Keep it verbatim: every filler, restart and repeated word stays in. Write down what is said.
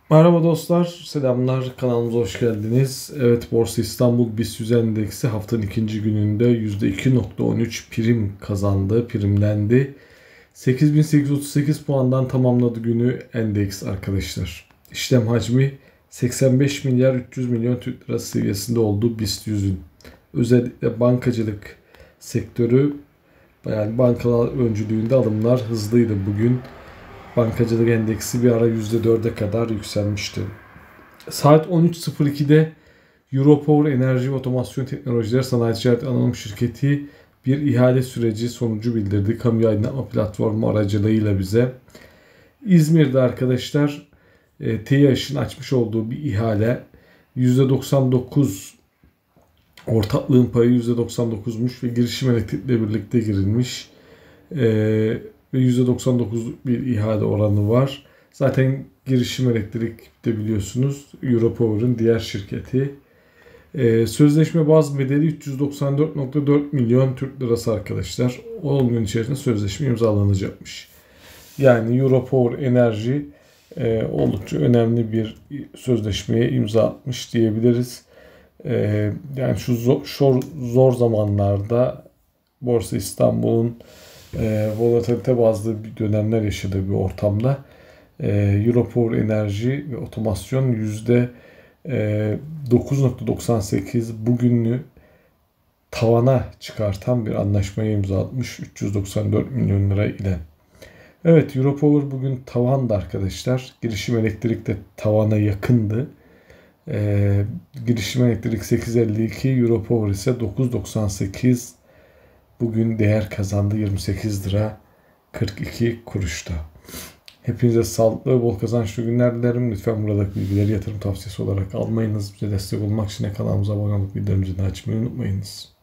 Merhaba dostlar, selamlar. Kanalımıza hoş geldiniz. Evet, Borsa İstanbul BIST yüz endeksi haftanın ikinci gününde yüzde iki nokta on üç prim kazandı, primlendi. sekiz bin sekiz yüz otuz sekiz puandan tamamladı günü endeks arkadaşlar. İşlem hacmi seksen beş milyar üç yüz milyon Türk lirası seviyesinde oldu BIST yüzün. Özellikle bankacılık sektörü, yani bankalar öncülüğünde alımlar hızlıydı bugün. Bankacılık endeksi bir ara yüzde dörde kadar yükselmişti. Saat on üç sıfır ikide Europower Enerji ve Otomasyon Teknolojileri Sanayi Ticaret Anonim Şirketi bir ihale süreci sonucu bildirdi. Kamu aydınlatma platformu aracılığıyla bize. İzmir'de arkadaşlar e, TİAŞ'ın açmış olduğu bir ihale yüzde doksan dokuz, ortaklığın payı yüzde doksan dokuzmuş ve girişim elektrikle birlikte girilmiş. Ee, ve yüzde doksan dokuz bir ihale oranı var. Zaten girişim elektrik de biliyorsunuz Europower'ın diğer şirketi. Ee, sözleşme baz bedeli üç yüz doksan dört nokta dört milyon Türk lirası arkadaşlar. on gün içerisinde sözleşme imzalanacakmış. Yani Europower Enerji e, oldukça önemli bir sözleşmeye imza atmış diyebiliriz. E, yani şu zor, zor, zor zamanlarda Borsa İstanbul'un e, volatilite bazlı bir dönemler yaşadığı bir ortamda e, Europower Enerji ve Otomasyon yüzde dokuz nokta doksan sekiz bugünlü tavana çıkartan bir anlaşmaya imza atmış üç yüz doksan dört milyon lira ile. Evet, Europower bugün tavandı arkadaşlar. Girişim Elektrik de tavana yakındı. E, Girişim Elektrik sekiz elli iki, Europower ise dokuz doksan sekiz. Bugün değer kazandı, yirmi sekiz lira kırk iki kuruşta. Hepinize sağlıklı, bol kazançlı günler dilerim. Lütfen buradaki bilgileri yatırım tavsiyesi olarak almayınız. Bize destek olmak için kanalımıza abone olup bildirimleri açmayı unutmayınız.